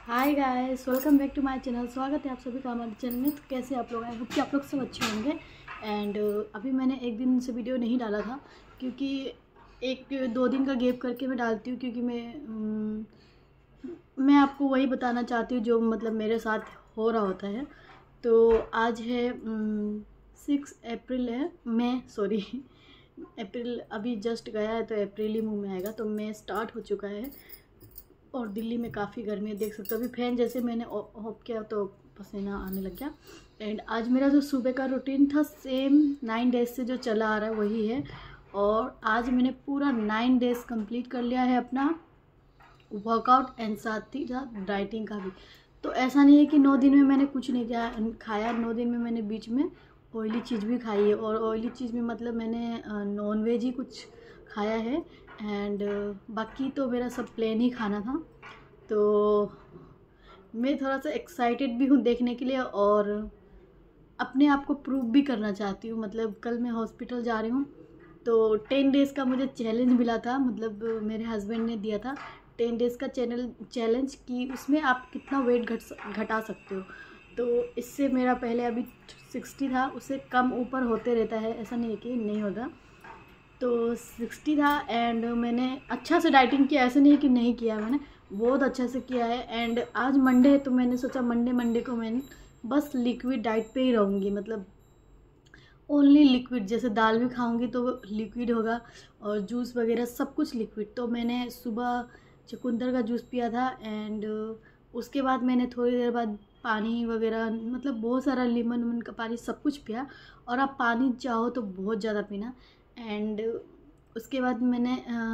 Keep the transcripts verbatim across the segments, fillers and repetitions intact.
Hi guys, welcome back to my channel. स्वागत है आप सभी का हमारे चैनल में। तो कैसे आप लोग हैं? कि आप लोग सब अच्छे होंगे। एंड अभी मैंने एक दिन से वीडियो नहीं डाला था क्योंकि एक दो दिन का गैप करके मैं डालती हूँ, क्योंकि मैं उम, मैं आपको वही बताना चाहती हूँ जो मतलब मेरे साथ हो रहा होता है। तो आज है सिक्स अप्रैल है, मैं सॉरी अप्रैल अभी जस्ट गया है तो अप्रैल ही मुँह में आएगा। तो मई स्टार्ट हो चुका है और दिल्ली में काफ़ी गर्मी है, देख सकते हो। अभी फैन जैसे मैंने ऑफ किया तो पसीना आने लग गया। एंड आज मेरा जो सुबह का रूटीन था सेम नाइन डेज से जो चला आ रहा है वही है। और आज मैंने पूरा नाइन डेज कंप्लीट कर लिया है अपना वर्कआउट एंड साथ ही साथ डाइटिंग का भी। तो ऐसा नहीं है कि नौ दिन में मैंने कुछ नहीं किया खाया। नौ दिन में मैंने बीच में ऑयली चीज़ भी खाई है, और ऑयली चीज़ में मतलब मैंने नॉन वेज ही कुछ खाया है। एंड बाकी तो मेरा सब प्लेन ही खाना था। तो मैं थोड़ा सा एक्साइटेड भी हूँ देखने के लिए, और अपने आप को प्रूव भी करना चाहती हूँ। मतलब कल मैं हॉस्पिटल जा रही हूँ तो टेन डेज़ का मुझे चैलेंज मिला था, मतलब मेरे हस्बैंड ने दिया था टेन डेज़ का चैनल चैलेंज कि उसमें आप कितना वेट घट घटा सकते हो। तो इससे मेरा पहले अभी सिक्सटी था, उससे कम ऊपर होते रहता है, ऐसा नहीं है कि नहीं होता। तो सिक्सटी था एंड मैंने अच्छा से डाइटिंग किया, ऐसा नहीं है कि नहीं किया, मैंने बहुत अच्छा से किया है। एंड आज मंडे है तो मैंने सोचा मंडे मंडे को मैं बस लिक्विड डाइट पे ही रहूँगी, मतलब ओनली लिक्विड। जैसे दाल भी खाऊंगी तो लिक्विड होगा, और जूस वगैरह सब कुछ लिक्विड। तो मैंने सुबह चुकंदर का जूस पिया था, एंड उसके बाद मैंने थोड़ी देर बाद पानी वगैरह, मतलब बहुत सारा लेमन वमन का पानी सब कुछ पिया। और आप पानी चाहो तो बहुत ज़्यादा पीना। एंड उसके बाद मैंने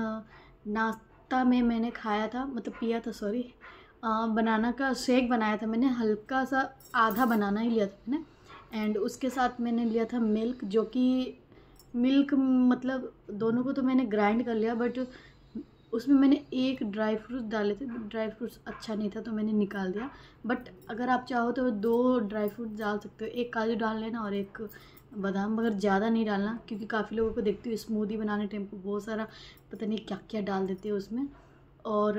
नाश्ता में मैंने खाया था, मतलब पिया था सॉरी, बनाना का शेक बनाया था मैंने। हल्का सा आधा बनाना ही लिया था मैंने। एंड उसके साथ मैंने लिया था मिल्क, जो कि मिल्क मतलब दोनों को तो मैंने ग्राइंड कर लिया, बट उसमें मैंने एक ड्राई फ्रूट डाले थे। ड्राई फ्रूट्स अच्छा नहीं था तो मैंने निकाल दिया। बट अगर आप चाहो तो दो ड्राई फ्रूट डाल सकते हो, एक काजू डाल लेना और एक बादाम, मगर ज़्यादा नहीं डालना, क्योंकि काफ़ी लोगों को देखती हूँ स्मूदी बनाने टाइम को बहुत सारा पता नहीं क्या क्या डाल देते हैं उसमें। और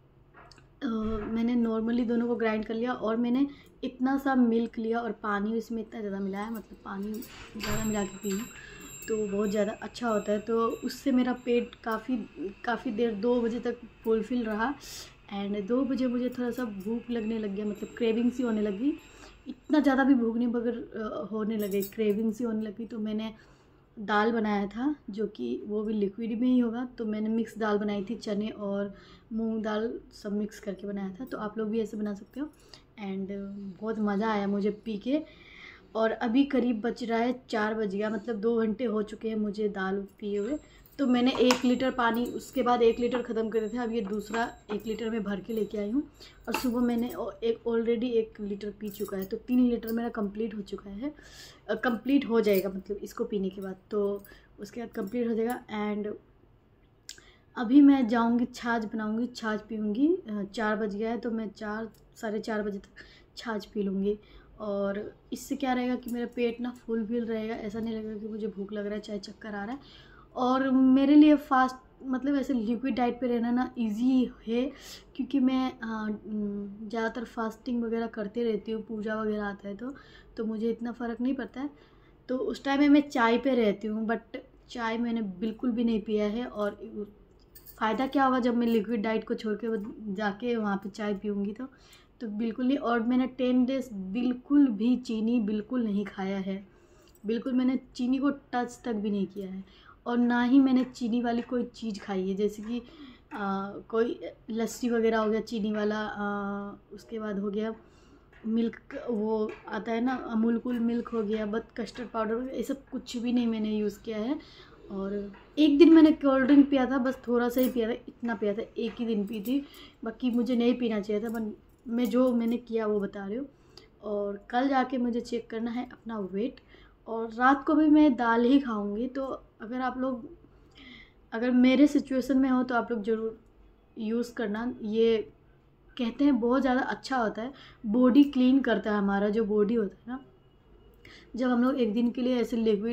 Uh, मैंने नॉर्मली दोनों को ग्राइंड कर लिया, और मैंने इतना सा मिल्क लिया और पानी इसमें इतना ज़्यादा मिलाया, मतलब पानी ज़्यादा मिला के पी तो बहुत ज़्यादा अच्छा होता है। तो उससे मेरा पेट काफ़ी काफ़ी देर दो बजे तक फुलफिल रहा। एंड दो बजे मुझे थोड़ा सा भूख लगने लग गया, मतलब क्रेविंग सी होने लगी। इतना ज़्यादा भी भूख नहीं मगर होने लगे, क्रेविंग सी होने लगी। तो मैंने दाल बनाया था, जो कि वो भी लिक्विड में ही होगा। तो मैंने मिक्स दाल बनाई थी, चने और मूंग दाल सब मिक्स करके बनाया था। तो आप लोग भी ऐसे बना सकते हो। एंड बहुत मज़ा आया मुझे पी के। और अभी करीब बज रहा है चार बज गया, मतलब दो घंटे हो चुके हैं मुझे दाल पिए हुए। तो मैंने एक लीटर पानी, उसके बाद एक लीटर ख़त्म करे थे, अब ये दूसरा एक लीटर में भर के लेके आई हूँ। और सुबह मैंने एक ऑलरेडी एक लीटर पी चुका है, तो तीन लीटर मेरा कंप्लीट हो चुका है, कंप्लीट हो जाएगा मतलब इसको पीने के बाद। तो उसके बाद कंप्लीट हो जाएगा। एंड अभी मैं जाऊंगी छाछ बनाऊंगी, छाछ पीऊँगी। चार बज गया है तो मैं चार साढ़े चार बजे तक छाछ पी लूँगी। और इससे क्या रहेगा कि मेरा पेट ना फुल फिल रहेगा, ऐसा नहीं लगेगा कि मुझे भूख लग रहा है चाहे चक्कर आ रहा है। और मेरे लिए फास्ट मतलब ऐसे लिक्विड डाइट पे रहना ना इजी है, क्योंकि मैं ज़्यादातर फास्टिंग वगैरह करते रहती हूँ, पूजा वगैरह आता है तो तो मुझे इतना फ़र्क नहीं पड़ता है। तो उस टाइम में मैं चाय पे रहती हूँ, बट चाय मैंने बिल्कुल भी नहीं पिया है। और फ़ायदा क्या होगा जब मैं लिक्विड डाइट को छोड़ के जाके वहाँ पे चाय पीऊँगी तो तो बिल्कुल नहीं। और मैंने टेन डेज़ बिल्कुल भी चीनी बिल्कुल नहीं खाया है, बिल्कुल मैंने चीनी को टच तक भी नहीं किया है। और ना ही मैंने चीनी वाली कोई चीज़ खाई है, जैसे कि आ, कोई लस्सी वगैरह हो गया चीनी वाला, आ, उसके बाद हो गया मिल्क, वो आता है ना अमूल कूल मिल्क हो गया, बट कस्टर्ड पाउडर हो गया, ये सब कुछ भी नहीं मैंने यूज़ किया है। और एक दिन मैंने कोल्ड ड्रिंक पिया था, बस थोड़ा सा ही पिया था, इतना पिया था, एक ही दिन पी थी, बाकी मुझे नहीं पीना चाहिए था। पर मैं जो मैंने किया वो बता रही हूँ। और कल जाके मुझे चेक करना है अपना वेट, और रात को भी मैं दाल ही खाऊंगी। तो अगर आप लोग अगर मेरे सिचुएशन में हो तो आप लोग ज़रूर यूज़ करना। ये कहते हैं बहुत ज़्यादा अच्छा होता है, बॉडी क्लीन करता है। हमारा जो बॉडी होता है ना, जब हम लोग एक दिन के लिए ऐसे लिक्विड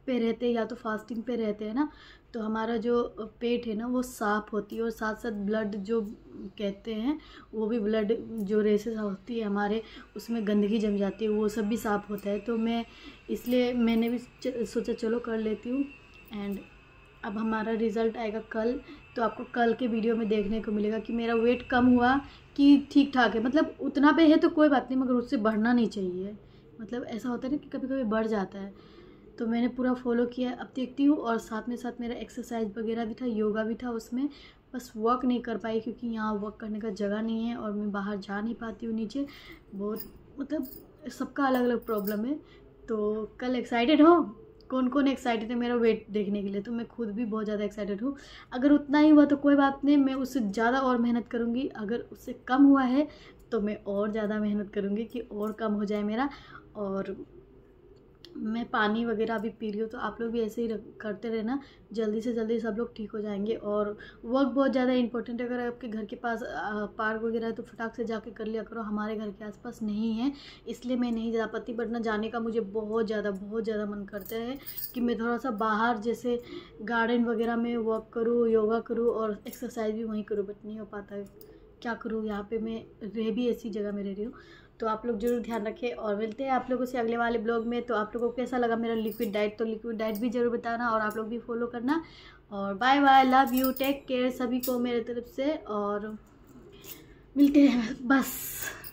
पे रहते हैं या तो फास्टिंग पे रहते हैं ना, तो हमारा जो पेट है ना वो साफ़ होती है, और साथ साथ ब्लड जो कहते हैं वो भी, ब्लड जो रेसेस होती है हमारे उसमें गंदगी जम जाती है, वो सब भी साफ़ होता है। तो मैं इसलिए मैंने भी सोचा चलो कर लेती हूँ। एंड अब हमारा रिज़ल्ट आएगा कल, तो आपको कल के वीडियो में देखने को मिलेगा कि मेरा वेट कम हुआ कि ठीक ठाक है। मतलब उतना पे है तो कोई बात नहीं, मगर उससे बढ़ना नहीं चाहिए। मतलब ऐसा होता है ना कि कभी कभी बढ़ जाता है। तो मैंने पूरा फॉलो किया, अब देखती हूँ। और साथ में साथ मेरा एक्सरसाइज वगैरह भी था, योगा भी था उसमें। बस वॉक नहीं कर पाई क्योंकि यहाँ वॉक करने का जगह नहीं है और मैं बाहर जा नहीं पाती हूँ नीचे। बहुत मतलब सबका अलग अलग प्रॉब्लम है। तो कल एक्साइटेड हो? कौन कौन एक्साइटेड है मेरा वेट देखने के लिए? तो मैं खुद भी बहुत ज़्यादा एक्साइटेड हूँ। अगर उतना ही हुआ तो कोई बात नहीं, मैं उससे ज़्यादा और मेहनत करूँगी। अगर उससे कम हुआ है तो मैं और ज़्यादा मेहनत करूँगी कि और कम हो जाए मेरा। और मैं पानी वगैरह भी पी रही हूँ, तो आप लोग भी ऐसे ही करते रहना, जल्दी से जल्दी सब लोग ठीक हो जाएंगे। और वर्क बहुत ज़्यादा इंपॉर्टेंट है। अगर आपके घर के पास पार्क वगैरह है तो फटाक से जाके कर लिया करो। हमारे घर के आसपास नहीं है, इसलिए मैं नहीं जा पाती। बट ना जाने का मुझे बहुत ज़्यादा बहुत ज़्यादा मन करता है कि मैं थोड़ा सा बाहर जैसे गार्डन वगैरह में वॉक करूँ, योगा करूँ और एक्सरसाइज भी वहीं करूँ, बट नहीं हो पाता है। क्या करूँ, यहाँ पे मैं रह भी ऐसी जगह में रह रही हूँ। तो आप लोग जरूर ध्यान रखें, और मिलते हैं आप लोगों से अगले वाले ब्लॉग में। तो आप लोगों को कैसा लगा मेरा लिक्विड डाइट, तो लिक्विड डाइट भी जरूर बताना, और आप लोग भी फॉलो करना। और bye bye, love you, take care सभी को मेरे तरफ से, और मिलते हैं बस।